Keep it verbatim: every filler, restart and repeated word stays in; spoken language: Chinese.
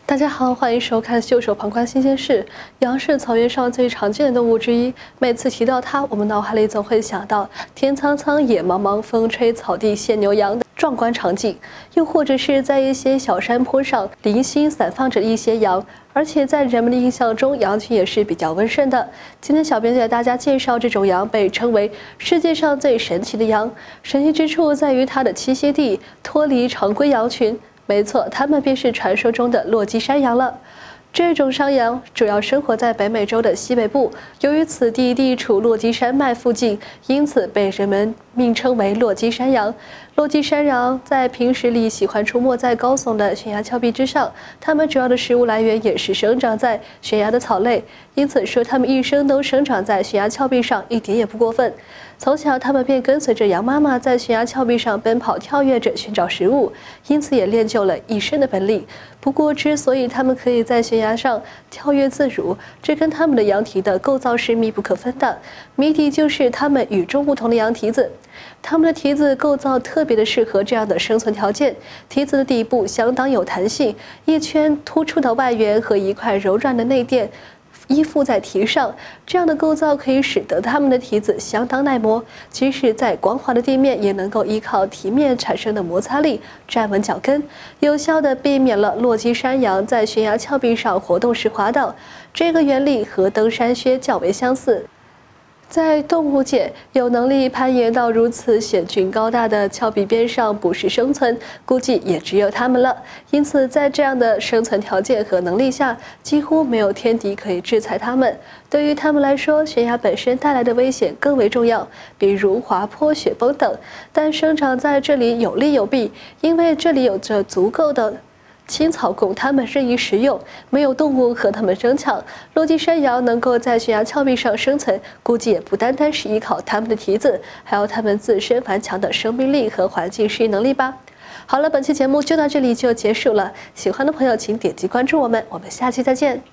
大家好，欢迎收看《袖手旁观新鲜事》。羊是草原上最常见的动物之一，每次提到它，我们脑海里总会想到天苍苍、野茫茫、风吹草低见牛羊的壮观场景，又或者是在一些小山坡上零星散放着一些羊。而且在人们的印象中，羊群也是比较温顺的。今天小编就给大家介绍这种羊，被称为世界上最神奇的羊。神奇之处在于它的栖息地脱离常规羊群。没错，它们便是传说中的落基山羊了。这种山羊主要生活在北美洲的西北部，由于此地地处落基山脉附近，因此被人们命称为落基山羊。落基山羊在平时里喜欢出没在高耸的悬崖峭壁之上，它们主要的食物来源也是生长在悬崖的草类，因此说它们一生都生长在悬崖峭壁上一点也不过分。从小，它们便跟随着羊妈妈在悬崖峭壁上奔跑跳跃着寻找食物，因此也练就了一身的本领。不过，之所以它们可以在悬崖上跳跃自如，这跟它们的羊蹄的构造是密不可分的。谜底就是它们与众不同的羊蹄子。它们的蹄子构造特别的适合这样的生存条件，蹄子的底部相当有弹性，一圈突出的外缘和一块柔软的内垫依附在蹄上，这样的构造可以使得它们的蹄子相当耐磨，即使在光滑的地面也能够依靠蹄面产生的摩擦力站稳脚跟，有效地避免了落基山羊在悬崖峭壁上活动时滑倒。这个原理和登山靴较为相似。在动物界，有能力攀岩到如此险峻高大的峭壁边上捕食生存，估计也只有它们了。因此，在这样的生存条件和能力下，几乎没有天敌可以制裁它们。对于它们来说，悬崖本身带来的危险更为重要，比如滑坡、雪崩等。但生长在这里有利有弊，因为这里有着足够的青草供它们任意食用，没有动物和它们争抢。落基山羊能够在悬崖峭壁上生存，估计也不单单是依靠它们的蹄子，还有它们自身顽强的生命力和环境适应能力吧。好了，本期节目就到这里就结束了。喜欢的朋友请点击关注我们，我们下期再见。